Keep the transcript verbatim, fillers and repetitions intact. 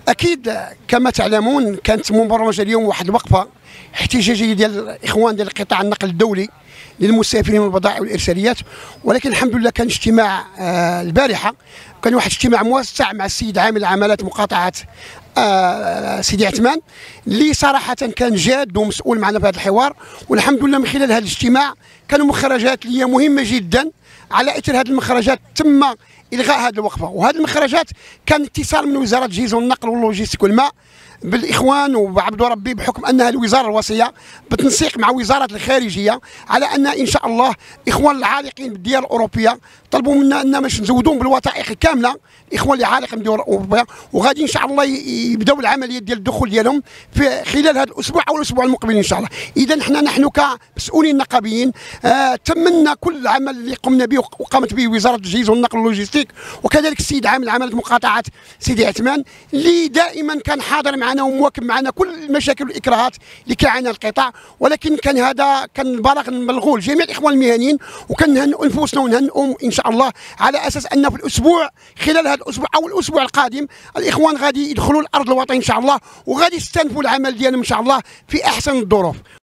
اكيد كما تعلمون كانت مبرمجه اليوم واحد الوقفه احتجاجيه ديال الاخوان ديال قطاع النقل الدولي للمسافرين والبضائع والارساليات، ولكن الحمد لله كان اجتماع آه البارحه، كان واحد الاجتماع موسع مع السيد عامل عمالات مقاطعه آه سيدي عثمان اللي صراحه كان جاد ومسؤول معنا في هذا الحوار. والحمد لله من خلال هذا الاجتماع كانوا مخرجات اللي هي مهمه جدا. على اثر هذه المخرجات تم الغاء هذه الوقفه، وهذه المخرجات كان اتصال من وزاره الجيز والنقل واللوجيستيك والماء بالاخوان وعبد ربي، بحكم انها الوزاره الوصيه بالتنسيق مع وزاره الخارجيه على ان ان شاء الله اخوان العالقين بالديار الاوروبيه طلبوا منا ان باش نزودوهم بالوثائق كامله، الاخوان اللي عالقين بالديار الاوروبيه، وغادي ان شاء الله يبداو العمليه ديال الدخول ديالهم في خلال هذا الاسبوع او الاسبوع المقبل ان شاء الله. اذا حنا نحن كمسؤولين نقابيين آه تمنا كل العمل اللي قمنا به وقامت به وزاره الجيز والنقل واللوجيستيك، وكذلك السيد عامل عماله مقاطعه سيدي عثمان اللي دائما كان حاضر معنا ومواكب معنا كل المشاكل والاكراهات اللي كيعانيها القطاع. ولكن كان هذا كان البلاغ نبلغوه لجميع الاخوان المهنيين، وكنهنئوا انفسنا ونهنئهم ان شاء الله على اساس ان في الاسبوع خلال هذا الاسبوع او الاسبوع القادم الاخوان غادي يدخلوا الارض الوطنيه ان شاء الله، وغادي يستنفوا العمل ديالهم ان شاء الله في احسن الظروف.